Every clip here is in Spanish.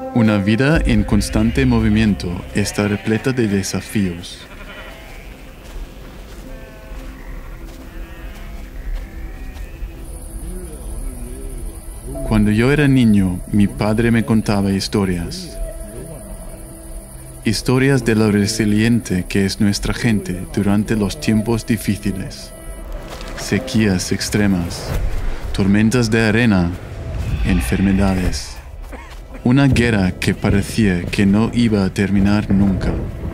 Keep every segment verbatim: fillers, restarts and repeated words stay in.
Una vida en constante movimiento está repleta de desafíos. Cuando yo era niño, mi padre me contaba historias. Historias de lo resiliente que es nuestra gente durante los tiempos difíciles. Sequías extremas, tormentas de arena, enfermedades. Una guerra que parecía que no iba a terminar nunca.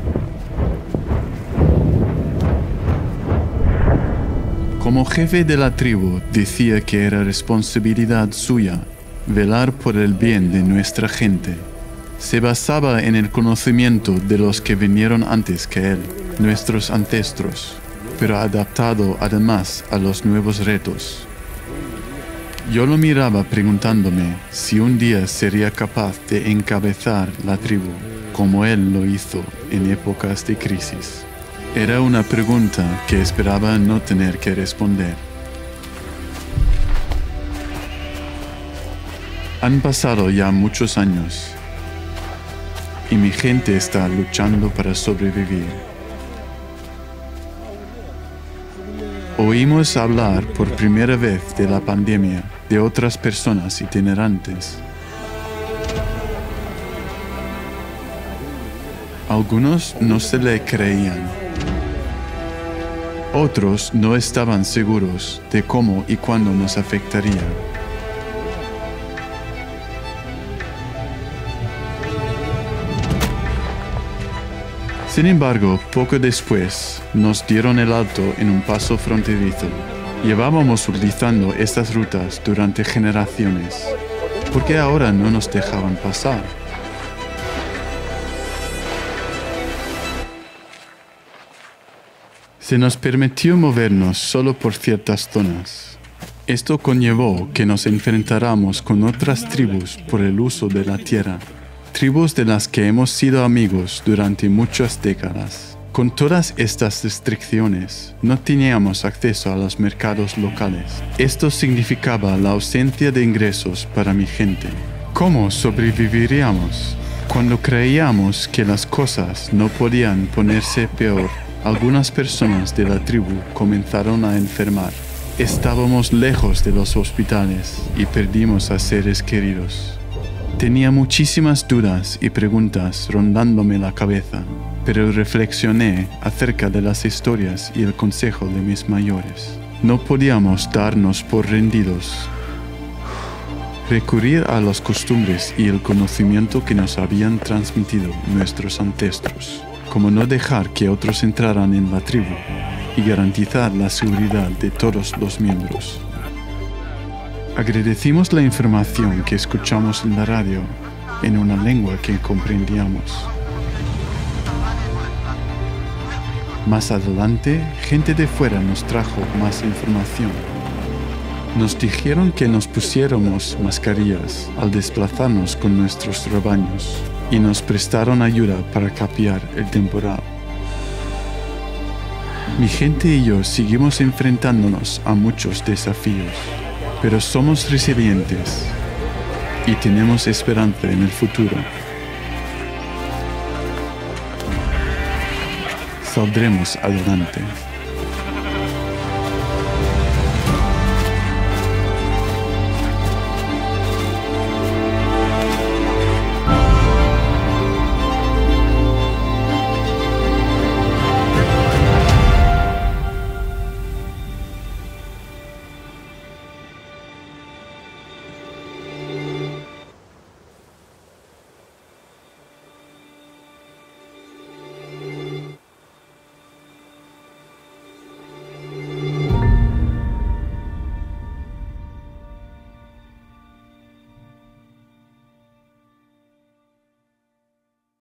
Como jefe de la tribu, decía que era responsabilidad suya velar por el bien de nuestra gente. Se basaba en el conocimiento de los que vinieron antes que él, nuestros ancestros, pero adaptado además a los nuevos retos. Yo lo miraba preguntándome si un día sería capaz de encabezar la tribu, como él lo hizo en épocas de crisis. Era una pregunta que esperaba no tener que responder. Han pasado ya muchos años y mi gente está luchando para sobrevivir. Oímos hablar por primera vez de la pandemia de otras personas itinerantes. Algunos no se le creían. Otros no estaban seguros de cómo y cuándo nos afectaría. Sin embargo, poco después, nos dieron el alto en un paso fronterizo. Llevábamos utilizando estas rutas durante generaciones. ¿Por qué ahora no nos dejaban pasar? Se nos permitió movernos solo por ciertas zonas. Esto conllevó que nos enfrentáramos con otras tribus por el uso de la tierra. Tribus de las que hemos sido amigos durante muchas décadas. Con todas estas restricciones, no teníamos acceso a los mercados locales. Esto significaba la ausencia de ingresos para mi gente. ¿Cómo sobreviviríamos? Cuando creíamos que las cosas no podían ponerse peor, algunas personas de la tribu comenzaron a enfermar. Estábamos lejos de los hospitales y perdimos a seres queridos. Tenía muchísimas dudas y preguntas rondándome la cabeza, pero reflexioné acerca de las historias y el consejo de mis mayores. No podíamos darnos por rendidos. Recurrir a las costumbres y el conocimiento que nos habían transmitido nuestros ancestros, como no dejar que otros entraran en la tribu y garantizar la seguridad de todos los miembros. Agradecimos la información que escuchamos en la radio en una lengua que comprendíamos. Más adelante, gente de fuera nos trajo más información. Nos dijeron que nos pusiéramos mascarillas al desplazarnos con nuestros rebaños y nos prestaron ayuda para capear el temporal. Mi gente y yo seguimos enfrentándonos a muchos desafíos, pero somos resilientes y tenemos esperanza en el futuro. Saldremos adelante.